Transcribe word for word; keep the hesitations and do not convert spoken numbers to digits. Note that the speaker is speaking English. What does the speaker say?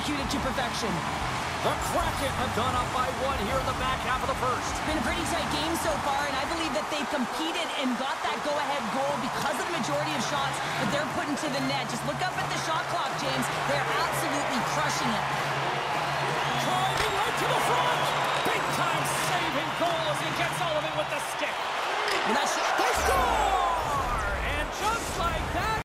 executed to perfection. The Kraken have gone up by one here in the back half of the first. It's been a pretty tight game so far, and I believe that they've competed and got that go-ahead goal because of the majority of shots that they're putting to the net. Just look up at the shot clock, James. They're absolutely crushing it. Driving right to the front. Big-time saving goal as he gets all of it with the stick. Well, that